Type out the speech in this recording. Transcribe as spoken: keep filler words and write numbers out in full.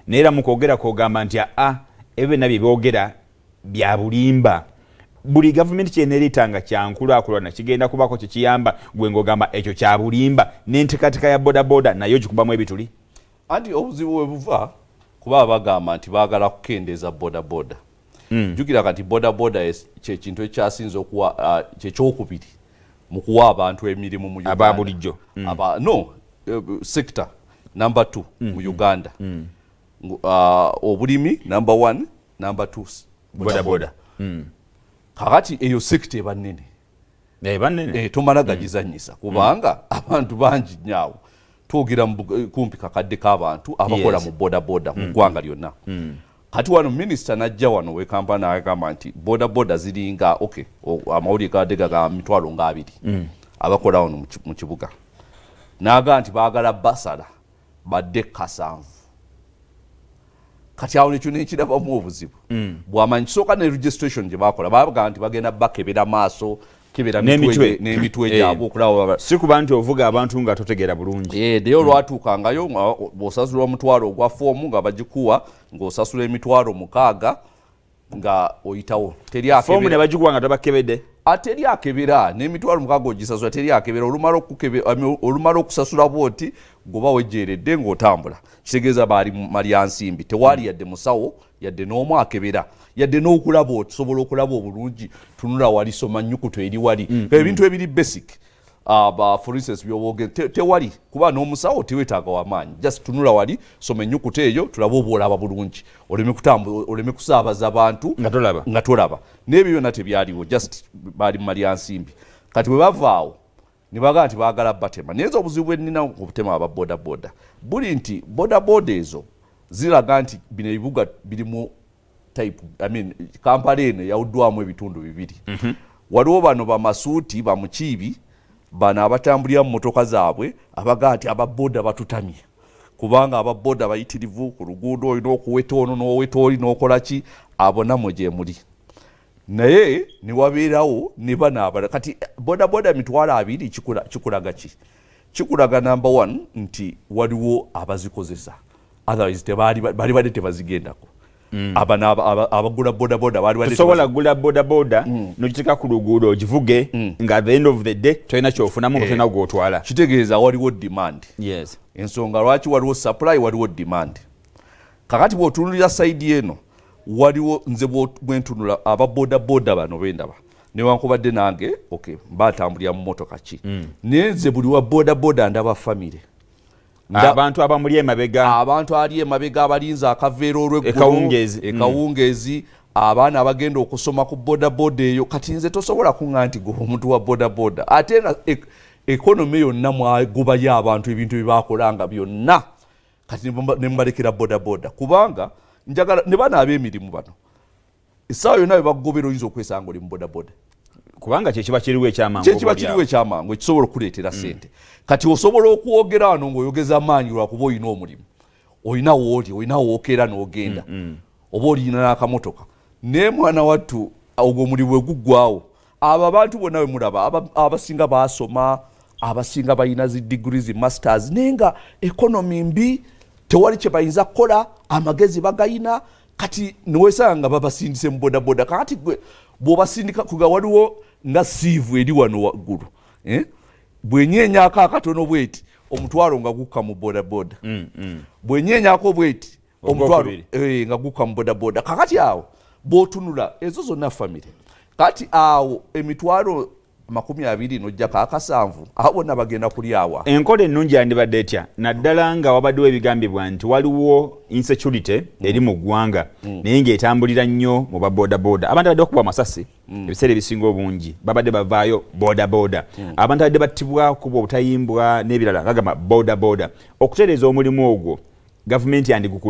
neera mu kwogera kwogamba nti a ebyo nabyo byogera bya bulimba. Buli gavumenti kyeneeritanga kyankulaakulana kigenda kubako kikiyamba gwe ng'ogamba ekyo kya bulimba n'enteekateeka ya boda boda nayo gikubamu ebituli. Anti obuzibu we buva kuba bagamba nti baagala kukendeeza boda boda. Mm. Jukira kati boda boda kye kintu ekyasinze okuwa uh, kyekyokubiri mu kuwa abantu emirimu mu Uganda. Aba bulijjo. Mm. Aba no uh, sector number two mm. mu Uganda. Mm. Uh, obulimi number one, number two boda boda. Mm. Kakati eyo sector eba nnene. Eba nnene. Eh tomala gagizanyisa kubanga mm. abantu bangi nyawo. Twogera kumpi kakadde k'abantu abakola yes. mu boda boda mu ggwanga mm. lyonna. Mm. Kati wano minister najja wano we kampana agamba nti boda boda ziringa okay amawuli gadega ga mitwalo nga abiri mm. abakola wano mu kibuga naga nti baagala basala badde kasanvu. Kati awo nekyo nekiraba mu obuzibu mm. bwamanyi soka ne registration gye bakola babaga nti bagenda bakebera maaso kebera mitwe n'emitwe gyabo okulaba si kuba nti ovuga abantu nga totegeera bulungi. Eh deyo lwatuukangayo bw'osasula omutwalo ogwa foomu nga bagikuwa ng'osasula emitwalo mukaaga nga oyitawo teri akebera foomu ne bagikuwa nga tabakebedde ateri akebera n'emitwalo mukaaga ogisasula teri akebera olumala okukebera olumala okusasula bwoti goba wejjeeredde ng'otambula kitegeeza baali malya nsimbi tewali yadde musawo yadde n'omu akebera yadde n'okulaba osobola okulaba obulungi tunula wali soma nnyukuto eri wali mm, ebintu mm. ebiri basic aba uh, for instance byoboge te, tewali kuba n'omusawo tewetaaga wamaanyi just tunula wali soma ennyukuto eyo tulaba obwolaba bulungi oleme kutambula oleme kusaabaza abantu nga tolaba nga tolaba n'ebyo byonna tebyaliwo just baali malya nsimbi kati bwe bavaawo ne bagaa nti baagala batema naye obuzibu bwennina obutema aba boda boda buli nti boda boda ezo ziraga nti bino ebibuga birimu type I mean Kampala eno yawuddwamu ebitundu bibiri mm -hmm. waliwo bano bamasuuti bamukiibi bano abatambulira mu motoka zaabwe abaga ati ababoda batutamye kubanga ababoda bayitirivu ku luguudo olina okuweta ono n'oweta oli n'okola ki abonamo gye muli naye ne wabeerawo ne banaabala kati boda boda mitwalo abiri kikulaga ki kikulaga number one nti waliwo abazikozesa otherwise tebali bali badde tebazigendako. Mm. Abana abagula boda boda bali bali sobola gula boda boda mm. nokiteka ku luguudo ogivuge mm. nga at the end of the day toyina kyofunamu nga toyina gwotwala kitegeeza waliwo demand. Yes. Ensonga lwaki waliwo supply waliwo demand. Kakati bw'otunulira side eno waliwo nze bwentunula aba boda boda bano bendaba newankubadde nange okay mbatambulira mu motoka ki mm. nenze buli wa boda boda ndaba family abantu abamuli emabega abantu ali emabega abalinza akaveero olw'eggulu ekawungeezi ekawungeezi mm. abaana abagenda okusoma ku boda boda eyo kati nze tosobola kuŋŋa nti gwe omuntu wa boda boda ate nga ekonomi yonna mwagobayo abantu ebintu byebakolanga byonna kati ne mbalekera boda boda kubanga njagala ne bana ab'emirimu bano essaawa yonna bebakugobera oyinza okwesanga oli mu boda boda kubanga kyekiba kiriwo ekyamangu kyekiba kiriwo ekyamangu ekisobola okuleetera ssente mm. kati osobola okwogera wano ng'oyogeza amaanyi lwakuba olina omulimu olina wooli olina wookera n'ogenda mm, mm. oba olina n'akamotoka naye mwana wattu ogwo omulimu bwe guggwawo abo abantu bonna bwe mulaba abasinga baasoma abasinga balina zi degrees masters naye nga ekonomi mbi tewali kye bayinza kukola amagezi bagayina kati niwesanga nga babasindise mu boda boda kati gwe bw'obasindika kuga waliwo nga siivu eri wano waggulu eh? Bwenyenyaako akatono bweti omutwalo nga gukka mu boda boda mm, mm. Bwenyenyaako bweti omutwalo eh, nga gukka mu boda boda kakati awo bw'otunula ezo zonna famire kati awo emitwalo makumi abiri n'ojjako akasanvu awo bonna bagenda kulyawa enkola ennungi yandibadde etya naddala nga wabaddewo ebigambibwa nti waliwo insecurity mm. eri mu ggwanga mm. naye ng'etambulira nnyo mu babodaboda abantu badde okubwa amasasi mm. ebiseera ebisinga obungi babadde bavaayo bodaboda mm. abantu badde battibwa kubwa obutayimbwa n'ebirala bagamba bodaboda okutereeza omulimu ogwo gavumenti yandiguku